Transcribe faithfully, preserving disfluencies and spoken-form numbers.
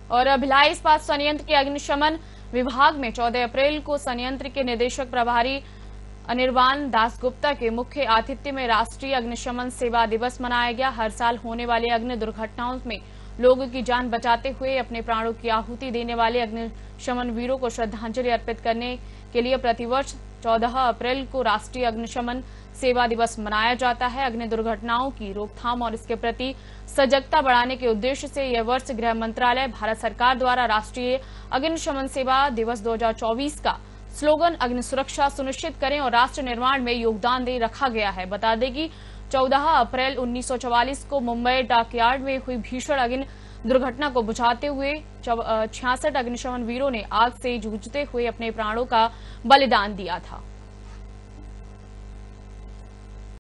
और भिलाई इस्पात संयंत्र के अग्निशमन विभाग में चौदह अप्रैल को संयंत्र के निदेशक प्रभारी अनिर्बान दासगुप्ता के मुख्य आतिथ्य में राष्ट्रीय अग्निशमन सेवा दिवस मनाया गया। हर साल होने वाली अग्नि दुर्घटनाओं में लोगों की जान बचाते हुए अपने प्राणों की आहुति देने वाले अग्निशमन वीरों को श्रद्धांजलि अर्पित करने के लिए प्रतिवर्ष चौदह अप्रैल को राष्ट्रीय अग्निशमन सेवा दिवस मनाया जाता है। अग्नि दुर्घटनाओं की रोकथाम और इसके प्रति सजगता बढ़ाने के उद्देश्य से यह वर्ष गृह मंत्रालय भारत सरकार द्वारा राष्ट्रीय अग्निशमन सेवा दिवस दो हजार चौबीस का स्लोगन अग्नि सुरक्षा सुनिश्चित करें और राष्ट्र निर्माण में योगदान दे रखा गया है। बता दें कि चौदह अप्रैल उन्नीस सौ चौवालीस को मुंबई डॉकयार्ड में हुई भीषण अग्नि दुर्घटना को बुझाते हुए छियासठ अग्निशमन वीरों ने आग से जूझते हुए अपने प्राणों का बलिदान दिया था।